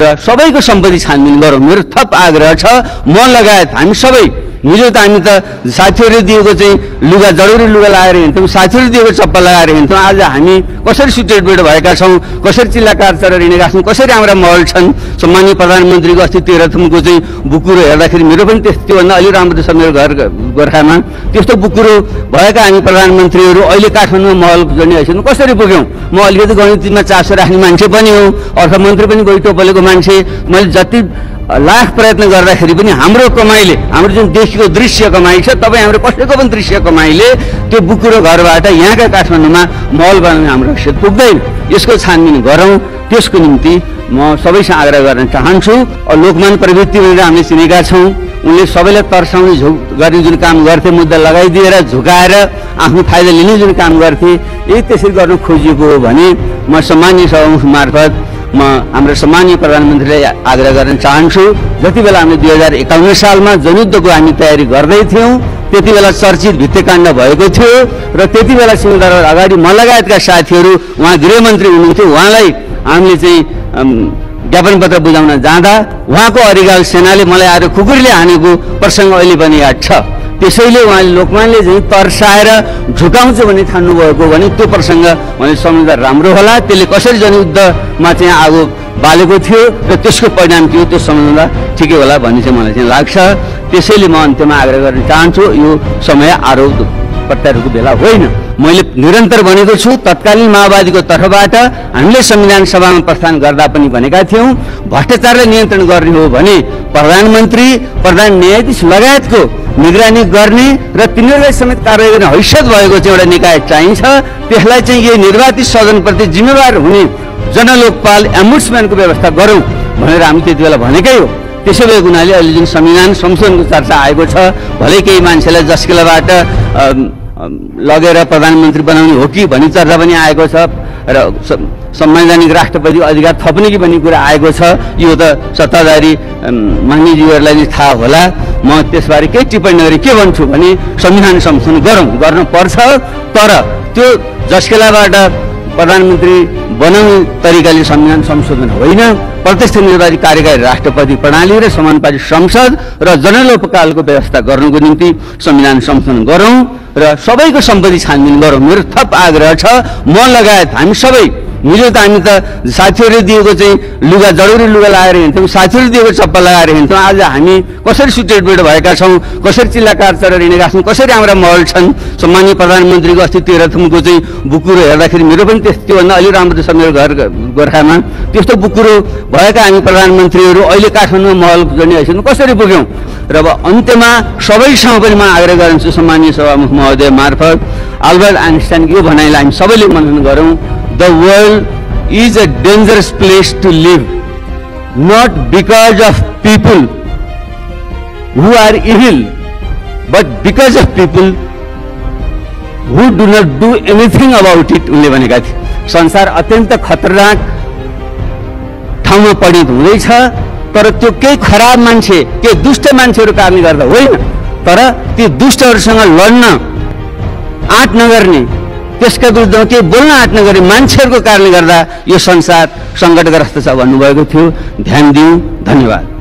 र सबैको सम्पत्ति छानबिन गरौँ। मेरो थप आग्रह छ, म लगायत हामी सबै। हिजो त हामी त साथीहरूले दिएको चाहिँ लुगा, जरुरी लुगा लगाएर हिँड्थ्यौँ, साथीहरूले दिएको चप्पल लगाएर हिँड्थ्यौँ। आज हामी कसरी सुटेडबेड भएका छौँ, कसरी चिल्लाकार चरेर हिँडेका छौँ, कसरी हाम्रा महल छन्। सम्मानीय प्रधानमन्त्रीको अस्ति तेह्रथुमको चाहिँ बुकुरो हेर्दाखेरि मेरो पनि त्योभन्दा अलि राम्रो छ मेरो घर गोर्खामा। त्यस्तो बुकुरो भएका हामी प्रधानमन्त्रीहरू अहिले काठमाडौँमा महल गर्ने हैसियतमा कसरी पुग्यौँ। म अलिकति गणितमा चासो राख्ने मान्छे पनि हो, अर्थमन्त्री पनि गोइ टोपलेको मान्छे। मैले जति लाख प्रयत्न गर्दाखेरि पनि हाम्रो कमाइले, हाम्रो जुन देशको दृश्य कमाइ छ, तपाईँ हाम्रो कसैको पनि दृश्य कमाइले त्यो बुकुरो घरबाट यहाँका काठमाडौँमा महल बनाउने हाम्रो हैसियत पुग्दैन। यसको छानबिन गरौँ। त्यसको निम्ति म सबैसँग आग्रह गर्न चाहन्छु। लोकमान प्रवृत्ति भनेर हामीले चिनेका छौँ। उनले सबैलाई तर्साउने गर्ने जुन काम गर्थे, मुद्दा लगाइदिएर झुकाएर आफ्नो फाइदा लिने जुन काम गर्थे, यही त्यसरी गर्न खोजिएको हो भने म सम्मानीय सभामुख मार्फत म हाम्रो सम्मानीय प्रधानमन्त्रीलाई आग्रह गर्न चाहन्छु। जति बेला हामीले 2051 सालमा जनयुद्धको हामी तयारी गर्दै थियौँ, त्यति बेला चर्चित भित्तेकाण्ड भएको थियो र त्यति बेला सिंहदरबार अगाडि म लगायतका साथीहरू, उहाँ गृहमन्त्री हुनुहुन्थ्यो, उहाँलाई हामीले चाहिँ ज्ञापन पत्र बुझाउन जाँदा उहाँको अरिगाल सेनाले मलाई आएर खुकुरीले हानेको प्रसङ्ग अहिले पनि याद छ। त्यसैले उहाँले लोकमानले चाहिँ तर्साएर झुकाउँछ भन्ने ठान्नु भएको भने त्यो प्रसङ्ग मैले सम्झँदा राम्रो होला। त्यसले कसरी जनयुद्धमा चाहिँ आगो बालेको थियो र त्यसको परिणाम के हो त्यो सम्झँदा ठिकै होला भन्ने चाहिँ मलाई चाहिँ लाग्छ। त्यसैले म अन्त्यमा आग्रह गर्न चाहन्छु, यो समय आरोप प्रत्यारोपको बेला होइन। मैले निरन्तर भनेको छु, तत्कालीन माओवादीको तर्फबाट हामीले संविधान सभामा प्रस्थान गर्दा पनि भनेका थियौँ, भ्रष्टाचारलाई नियन्त्रण गर्ने हो भने प्रधानमन्त्री, प्रधान न्यायाधीश लगायतको निगरानी गर्ने र तिनीहरूलाई समेत कारवाही गर्ने हैसियत भएको चाहिँ एउटा निकाय चाहिन्छ। त्यसलाई चाहिँ यही निर्वाचित सदनप्रति जिम्मेवार हुने जनलोकपाल एम्बुड्सम्यानको व्यवस्था गरौँ भनेर हामी त्यति बेला भनेकै हो। त्यसै भएको हुनाले अहिले जुन संविधान संशोधनको चर्चा आएको छ, भलै केही मान्छेलाई जस्किलाबाट लगेर प्रधानमन्त्री बनाउने हो कि भन्ने चर्चा पनि आएको छ र संवैधानिक राष्ट्रपति अधिकार थप्ने कि भन्ने कुरा आएको छ। यो त सत्ताधारी मान्यज्यूहरूलाई नै थाहा होला। म त्यसबारे केही टिप्पणी नगरी के भन्छु भने संविधान संशोधन गर्न पर्छ, तर त्यो जस्केलाबाट प्रधानमन्त्री बनाउने तरिकाले संविधान संशोधन होइन। प्रत्यक्ष निर्वाचित कार्यकारी राष्ट्रपति प्रणाली र समानुपातिक संसद र जनलोकपालको व्यवस्था गर्नुको निम्ति संविधान संशोधन गरौँ र सबैको सम्पत्ति छानबिन गरौँ। मेरो थप आग्रह छ, म लगायत हामी सबै। हिजो त हामी त साथीहरूले दिएको चाहिँ लुगा, जरुरी लुगा लगाएर हिँड्थ्यौँ, साथीहरूले दिएको चप्पल लगाएर हिँड्थ्यौँ। आज हामी कसरी सुटेडबेड भएका छौँ, कसरी चिल्लाकार चरेर हिँडेका छौँ, कसरी हाम्रा महल छन्। सम्मानीय प्रधानमन्त्रीको अस्ति तेह्रथुमको चाहिँ बुकुरो हेर्दाखेरि मेरो पनि त्योभन्दा अलि राम्रो छ मेरो घर गोर्खामा। त्यस्तो बुकुरो भएका हामी प्रधानमन्त्रीहरू अहिले काठमाडौँमा महल गर्ने हैसियतमा कसरी पुग्यौँ। र अब अन्त्यमा सबैसँग पनि म आग्रह गर्छु, सम्मानीय सभामुख महोदय मार्फत अल्बर्ट आइन्स्टाइनको यो भनाइलाई हामी सबैले मनन गरौँ। The world is a dangerous place to live, not because of people who are evil, but because of people who do not do anything about it. उनले भनेका थिए संसार अत्यन्त खतरनाक ठाउँमा परिणत हुँदैछ, तर त्यो केही खराब मान्छे, केही दुष्ट मान्छेहरू कारणले गर्दा होइन, तर ती दुष्टहरूसँग लड्न आँट नगर्ने, त्यसका विरुद्धमा केही बोल्न आँट नगर्ने मान्छेहरूको कारणले गर्दा यो संसार सङ्कटग्रस्त छ भन्नुभएको थियो। ध्यान दिउँ। धन्यवाद।